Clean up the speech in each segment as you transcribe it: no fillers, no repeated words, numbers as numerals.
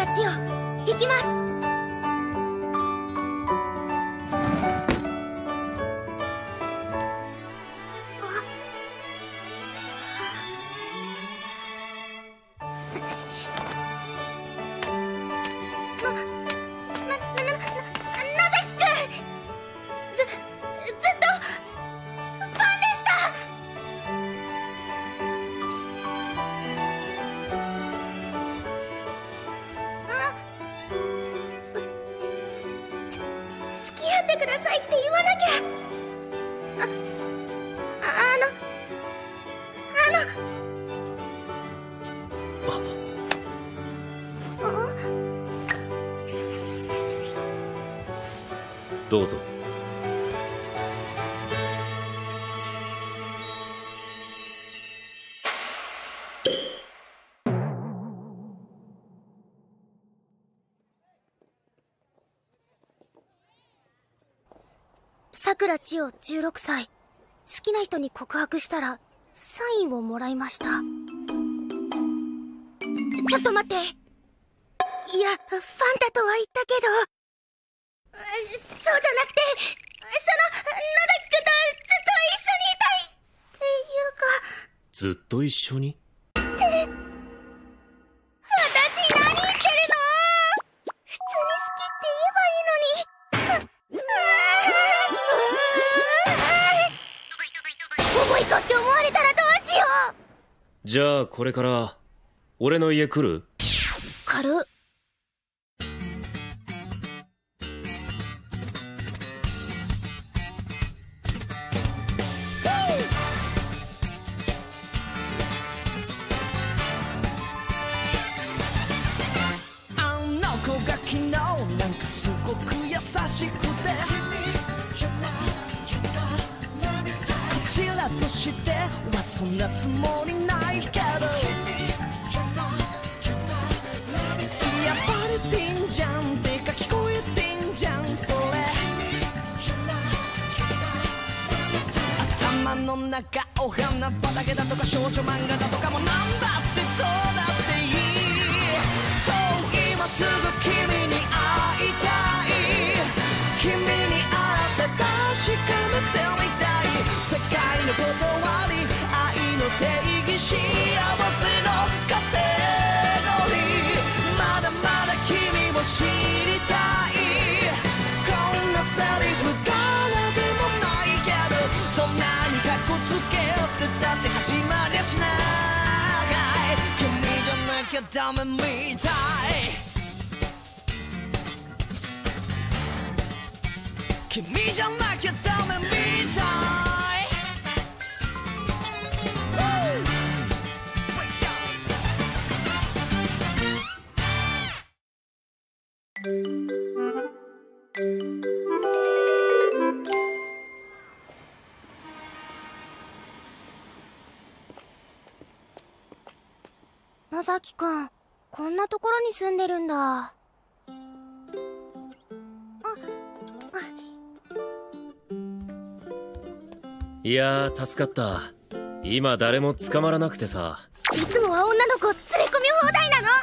ら千代行きます。くださいって言わなきゃ。 どうぞ。 桜千代16歳。好きな人に告白したらサインをもらいました。ちょっと待って。いや、ファンタとは言ったけど、そうじゃなくて、野崎くんとずっと一緒にいたいっていうか。 ずっと一緒に？ って私何言ってるの？普通に好きって言えばいいのに。重い子って思われたらどうしよう。 じゃあこれから俺の家来る？ 軽っ。 あの子が昨日なんかすごく優しくて、こちらとしてはそんなつもりないけど、やっぱりてんじゃんってか聞こえてんじゃんそれ。頭の中お花畑だとか少女漫画だとかもなんだってどうだっていい。そう今すぐ君に会いたい。君に会って確かめてみたい。世界のことわり愛の定義幸せのカテゴリー。まだまだ君を知りたい。こんなセリフからでもないけど、どんなにかっこつけてたって始まりゃしない。君じゃなきゃダメみたい。君じゃなきゃダメみたい。 野崎くん、こんなところに住んでるんだ。 いやー助かった。今誰も捕まらなくてさ。 いつもは女の子連れ込み放題なの。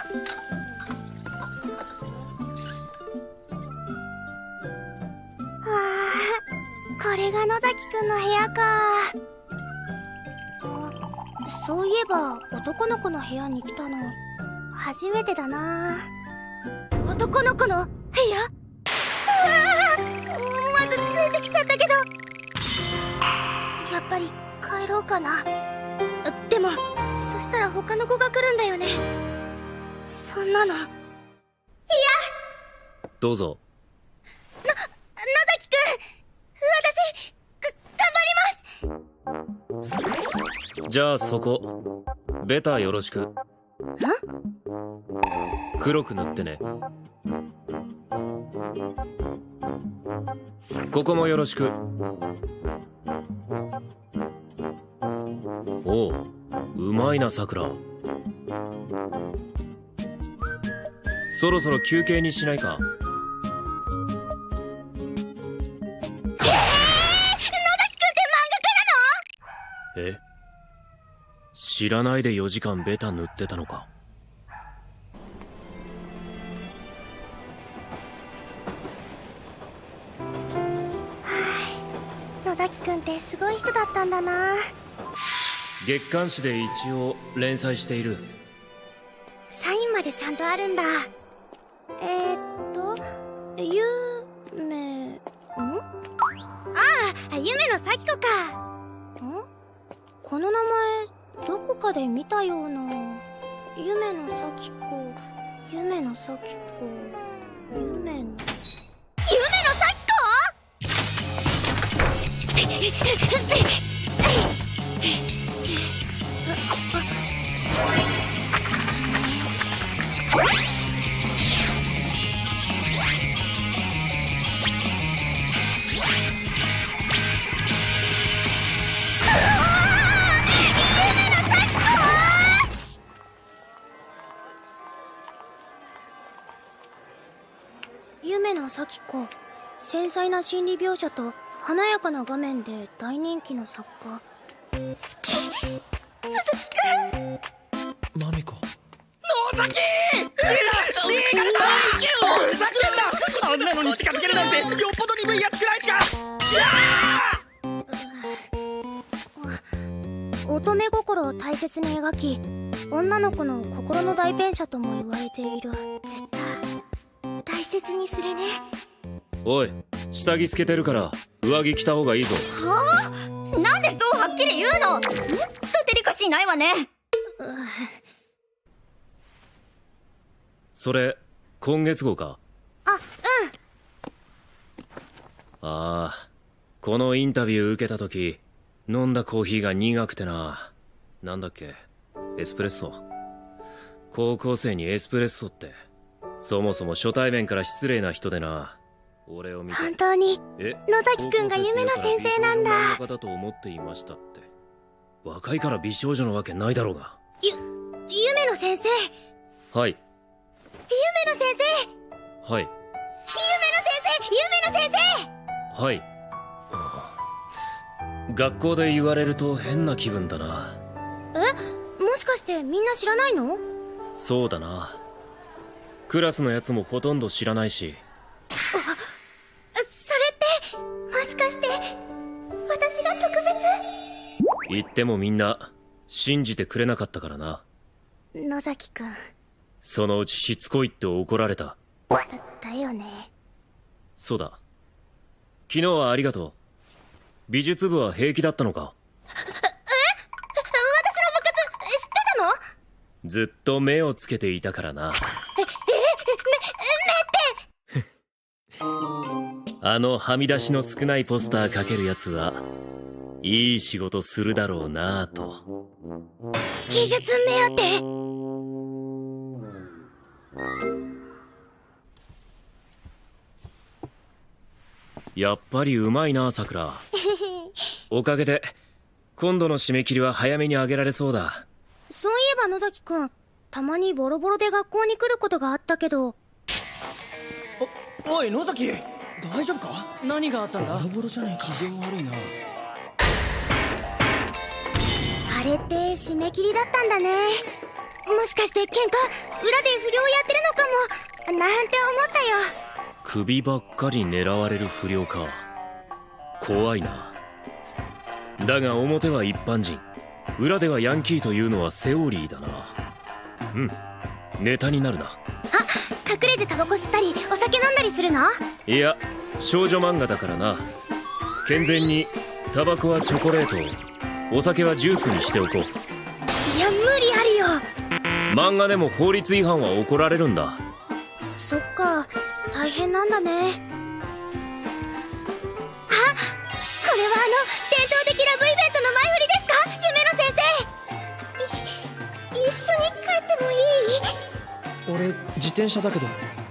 これが野崎くんの部屋か。そういえば男の子の部屋に来たの初めてだな。男の子の部屋？思わず連れてきちゃったけど、やっぱり帰ろうかな。でもそしたら他の子が来るんだよね。そんなの。いや、 どうぞ。 野崎くん、私頑張ります。 じゃあそこベタよろしく。ん？黒く塗ってね。ここもよろしく。おう、うまいなさくら。そろそろ休憩にしないか？ 野崎くんって漫画家なの？ え？知らないで4時間ベタ塗ってたのか。 崎くんってすごい人だったんだな。 月刊誌で一応連載している。 サインまでちゃんとあるんだ。ゆめ夢の咲子か。この名前どこかで見たような。夢の咲子、夢の咲子、夢の咲夢の咲子、繊細な心理描写と華やかな画面で大人気の作家。好き、鈴木くん。 マミコ。 野崎！逃げられた！ふざけんな！あんなのに近づけるなんてよっぽど鈍いやつくらいしか。 乙女心を大切に描き、女の子の心の代弁者とも言われている。絶対大切にするね。 おい、下着透けてるから上着着た方がいいぞ。 はあ？なんでそうはっきり言うの？とデリカシーないわね。 それ今月号か？ あ、うん。 ああ、このインタビュー受けた時飲んだコーヒーが苦くてな。なんだっけ、エスプレッソ。高校生にエスプレッソって、そもそも初対面から失礼な人でな。俺を見て本当に野崎くんが夢の先生なんだ。 高校生っていうから美少女の画家だと思っていましたって。若いから美少女のわけないだろうが。 夢の先生。 はい。 夢の先生。 はい。 夢の先生。 はい。学校で言われると変な気分だな。 もしかしてみんな知らないの？ そうだな。クラスのやつもほとんど知らないし。 それってもしかして私が特別？ 言ってもみんな信じてくれなかったからな。 野崎くん。 そのうちしつこいって怒られた。 だよね。 そうだ。昨日はありがとう。美術部は平気だったのか？ 私の部活知ってたの？ ずっと目をつけていたからな。目ってあのはみ出しの少ないポスターかけるやつはいい仕事するだろうなぁと。 技術目当て。 やっぱりうまいな、さくら。おかげで今度の締め切りは早めにあげられそうだ。 そういえば野崎くん、たまにボロボロで学校に来ることがあったけど。 おい野崎、大丈夫か？ 何があったんだ？ ボロボロじゃねえか。 機嫌悪いな。 あれって締め切りだったんだね。もしかして喧嘩裏で不良やってるのかもなんて思ったよ。 首ばっかり狙われる不良か。怖いな。だが表は一般人、裏ではヤンキーというのはセオリーだな。うん、ネタになるな。 隠れてタバコ吸ったりお酒飲んだりするの？ いや、少女漫画だからな。健全にタバコはチョコレートを、お酒はジュースにしておこう。 いや、無理あるよ。 漫画でも法律違反は怒られるんだ。 そっか、大変なんだね。あ、これは伝統的ラブイベントの前振りですか？夢の先生。一緒に帰ってもいい？ 俺自転車だけど。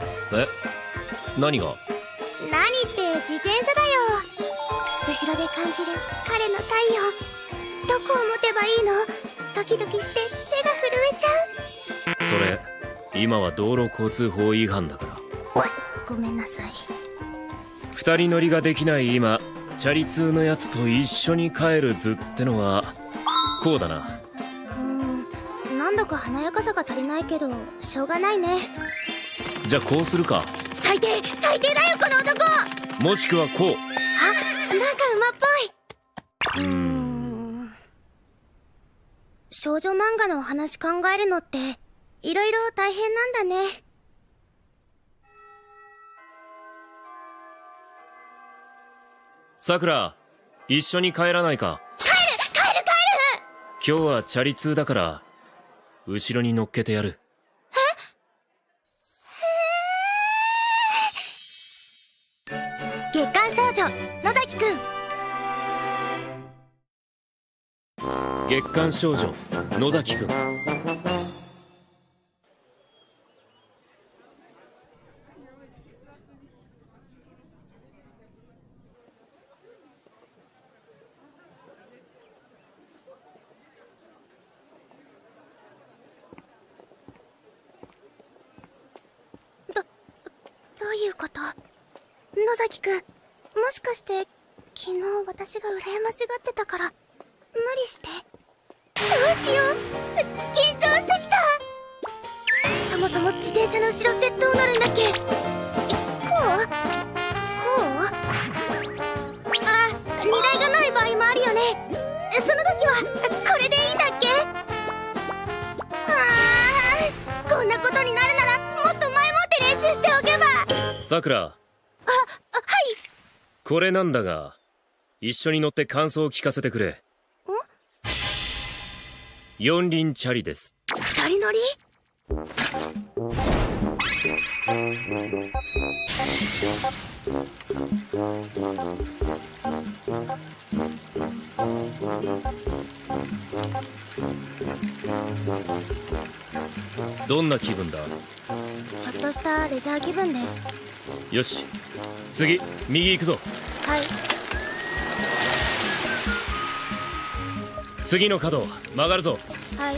何が？ 何って自転車だよ。後ろで感じる彼の太陽。どこを持てばいいの？ドキドキして手が震えちゃう。 それ今は道路交通法違反だから。 ごめんなさい。 二人乗りができない今、チャリ通のやつと一緒に帰る図ってのはこうだな。 何度か華やかさが足りないけどしょうがないね。 じゃあこうするか。 最低だよこの男。 もしくはこう。 あ、なんか馬っぽい。 少女漫画のお話考えるのっていろいろ大変なんだね。 さくら、一緒に帰らないか。 帰る。 今日はチャリ通だから後ろに乗っけてやる。 月刊少女野崎くん。 月刊少女野崎くん。 どういうこと？野崎くん、もしかして昨日私が羨ましがってたから無理して？どうしよう、緊張してきた。そもそも自転車の後ろってどうなるんだっけ？こう？あ、荷台がない場合もあるよね。その時はこれでいいんだっけ？こんなことになるならもっと前もって練習しておけば。 さくら。 はい。 これなんだが、一緒に乗って感想を聞かせてくれ。四輪チャリです。 二人乗り？ どんな気分だ？ ちょっとしたレジャー気分です。 よし、次右行くぞ。 はい。 次の角曲がるぞ。 はい。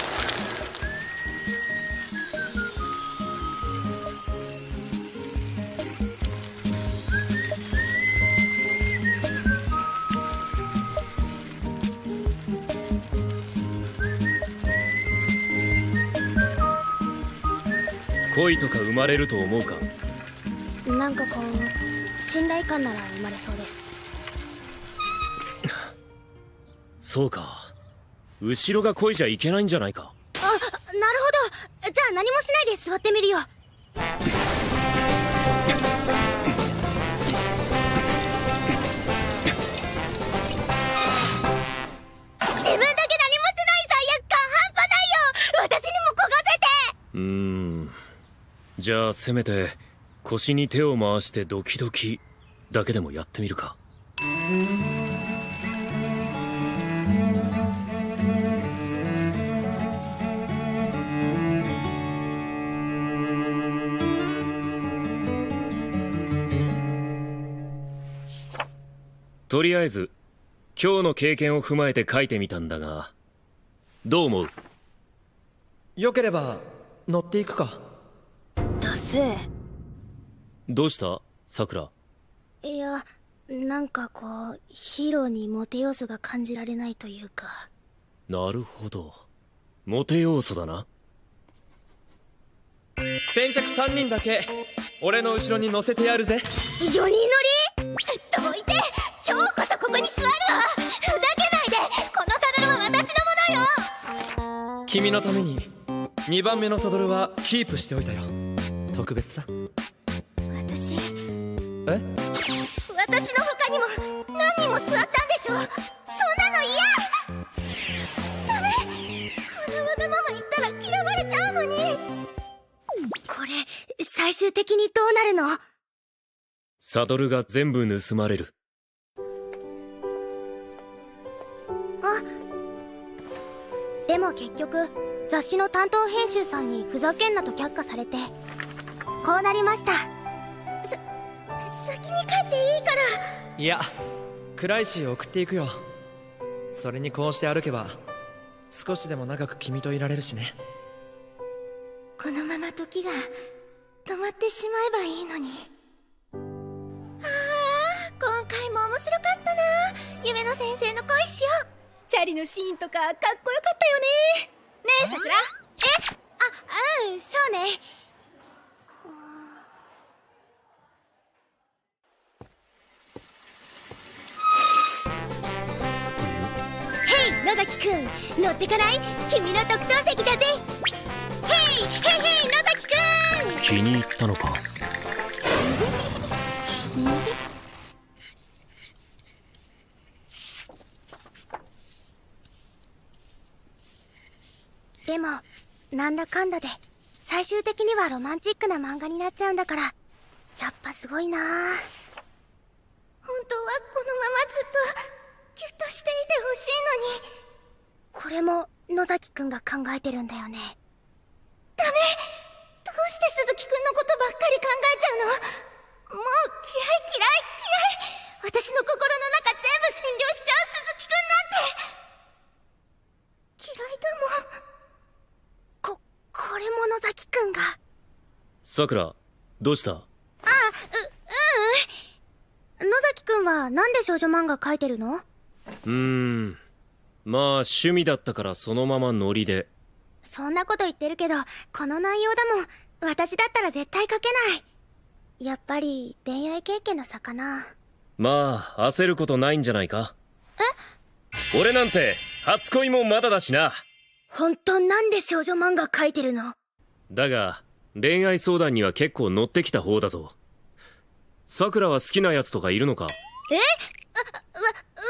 恋とか生まれると思うか？ なんかこう信頼感なら生まれそうです。 そうか、後ろが恋じゃいけないんじゃないか。 あ、なるほど。じゃあ何もしないで座ってみるよ。自分だけ何もしてない罪悪感半端ないよ。私にも焦がせて。 じゃあせめて腰に手を回してドキドキだけでもやってみるか。とりあえず今日の経験を踏まえて書いてみたんだが、どう思う？ よければ乗っていくか。 ダセー。 どうしたさくら？ いや、なんかこうヒーローにモテ要素が感じられないというか。 なるほど、モテ要素だな。 先着3人だけ俺の後ろに乗せてやるぜ。 4人乗り？どいて、今日こそここに座るわ。ふざけないで、このサドルは私のものよ。 君のために2番目のサドルはキープしておいたよ。特別さ。 私え？ 私の他にも何人も座ったんでしょ。そんなの嫌。ダメ、このわがまま言ったら嫌われちゃうのに。これ最終的にどうなるの？ サドルが全部盗まれる。 あ、でも結局雑誌の担当編集さんにふざけんなと却下されてこうなりました。先に帰っていいから。 いや、クライシーを送っていくよ。それにこうして歩けば少しでも長く君といられるしね。 このまま時が止まってしまえばいいのに。今回も面白かったな。夢の先生の恋しよう。チャリのシーンとかかっこよかったよね。ねえさくら。そうね。 崎くん、乗ってかない？君の特等席だぜ。ヘイヘイヘイ、野崎くん。 気に入ったのか？ でもなんだかんだで最終的にはロマンチックな漫画になっちゃうんだから、やっぱすごいな。本当はこのままずっとギュッとしていてほしいのに。これも野崎くんが考えてるんだよね。ダメ。どうして鈴木くんのことばっかり考えちゃうの？もう嫌い嫌い嫌い。私の心の中全部占領しちゃう鈴木くんなんて。嫌いだもん。これも野崎くんが。 さくら、どうした？ 野崎くんはなんで少女漫画描いてるの？ まあ趣味だったからそのままノリで。 そんなこと言ってるけど、この内容だもん。私だったら絶対描けない。やっぱり恋愛経験の差かな。 まあ焦ることないんじゃないか。俺なんて初恋もまだだしな。 本当なんで少女漫画描いてるの？ だが恋愛相談には結構乗ってきた方だぞ。さくらは好きなやつとかいるのか？ 私？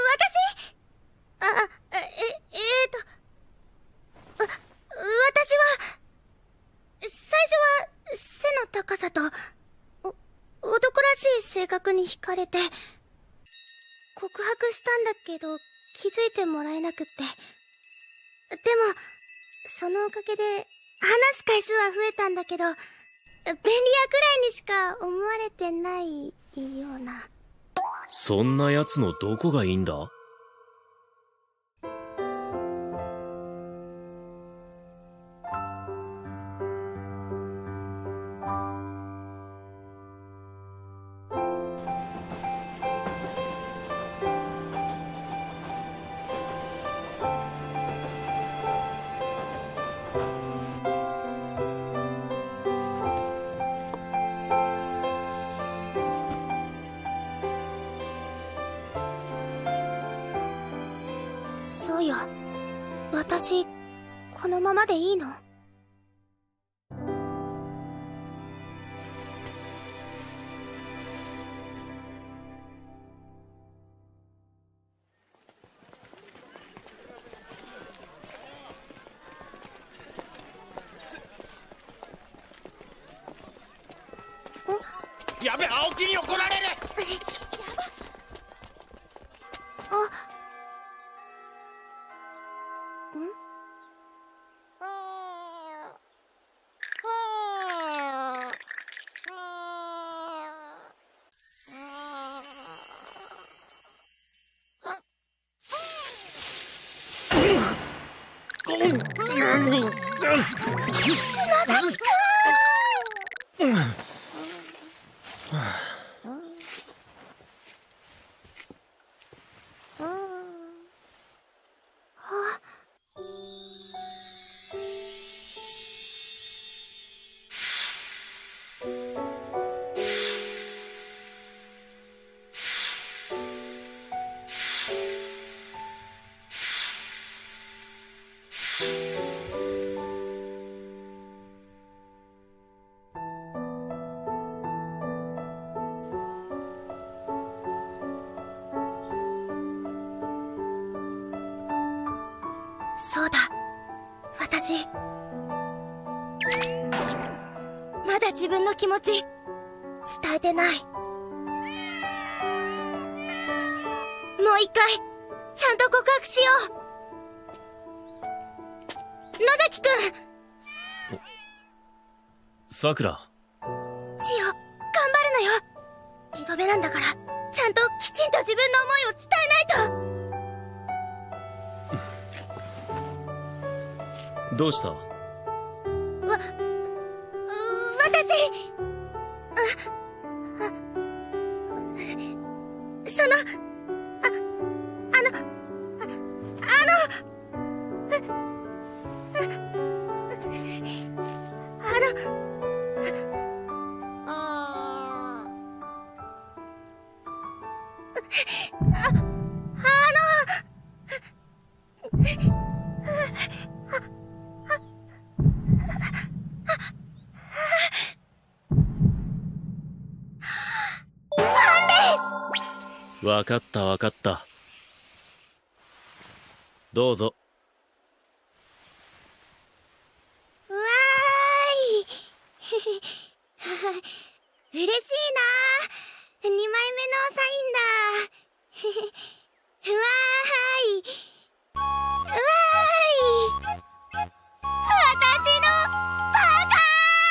私は最初は背の高さと男らしい性格に惹かれて告白したんだけど、気づいてもらえなくって。でもそのおかげで話す回数は増えたんだけど、便利屋くらいにしか思われてないような。 そんなやつのどこがいいんだ？ そうよ、私このままでいいの？ やべ、青木に怒られる。そうだ、私まだ自分の気持ち伝えてない。もう一回ちゃんと告白しよう。野崎くん。 さくら、 千代、頑張るのよ。2度目なんだから、ちゃんときちんと自分の思いを伝えないと。 どうした？ 私そのわかったわかった。どうぞ。 わーい嬉しいな。2枚目のサインだ。わーい私のバカ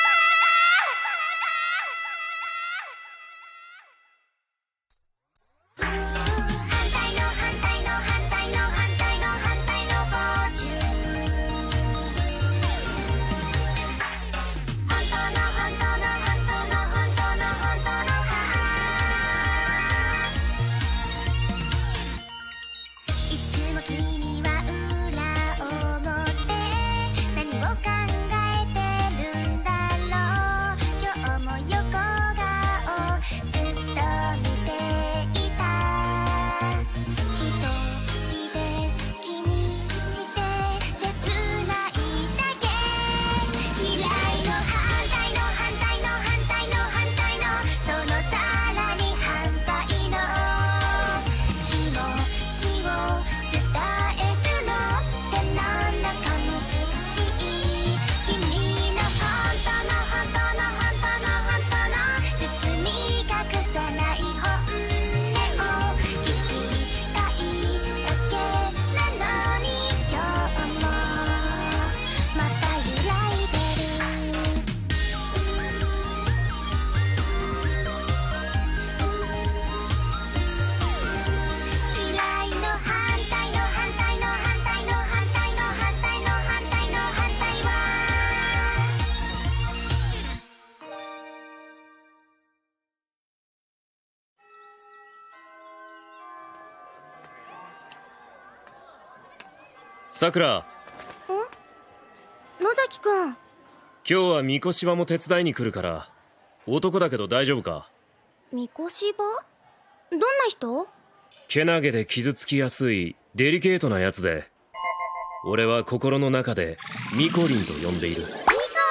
さくら。 野崎くん。 今日はみこしばも手伝いに来るから、男だけど大丈夫か？ みこしば？どんな人？ けなげで傷つきやすいデリケートなやつで、俺は心の中でミコリンと呼んでいる。ミコリン。癒し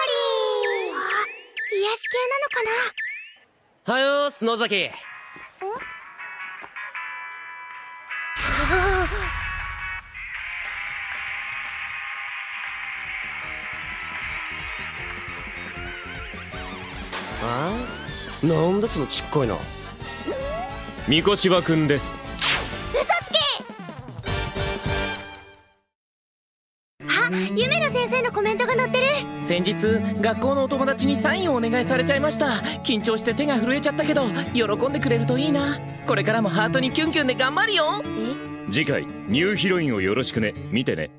系なのかな？ はよーす野崎。 なんだそのちっこいの。 みこしばくんです。 嘘つけ。あ、ゆめの先生のコメントが載ってる。 先日学校のお友達にサインをお願いされちゃいました。緊張して手が震えちゃったけど喜んでくれるといいな。これからもハートにキュンキュンで頑張るよ。 次回ニューヒロインをよろしくね。見てね。